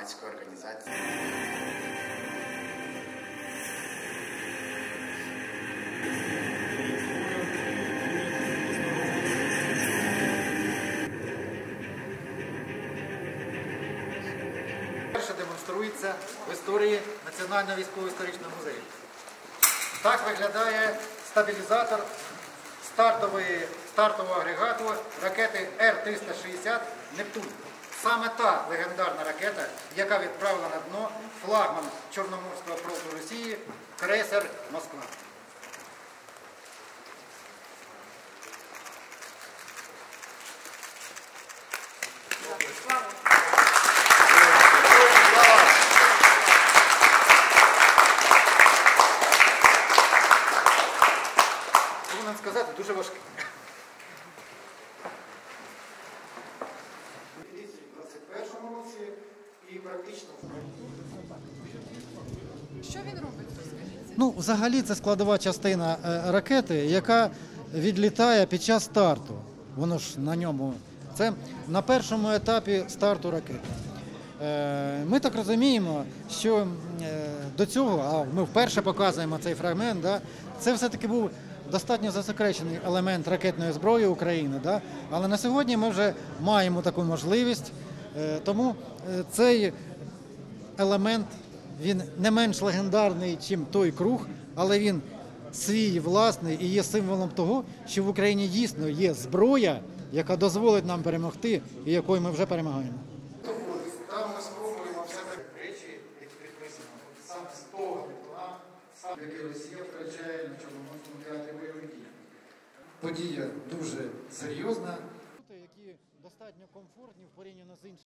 громадської організації. Перше демонструється в історії Національного військово-історичного музею. Так виглядає стабілізатор стартового агрегату ракети Р-360 «Нептун». Саме та легендарна ракета, яка відправила на дно флагман Чорноморського флоту Росії крейсер «Москва». Повинен сказати, дуже важкий. У 2021 році і практично Що він робить, розкажіть? Ну, взагалі це складова частина ракети, яка відлітає під час старту. Воно ж на ньому. Це на першому етапі старту ракети. Ми так розуміємо, що до цього, а ми вперше показуємо цей фрагмент, да, це все-таки був достатньо засекречений елемент ракетної зброї України. Да, але на сьогодні ми вже маємо таку можливість, тому цей елемент, він не менш легендарний, ніж той круг, але він свій власний і є символом того, що в Україні дійсно є зброя, яка дозволить нам перемогти і якою ми вже перемагаємо. Там ми спробуємо все речі, які підписано. Сам з того плану, який Росія втрачає на Чорноморському театрі бойових дій. Подія дуже серйозна. Які достатньо комфортні в порівняно з іншими.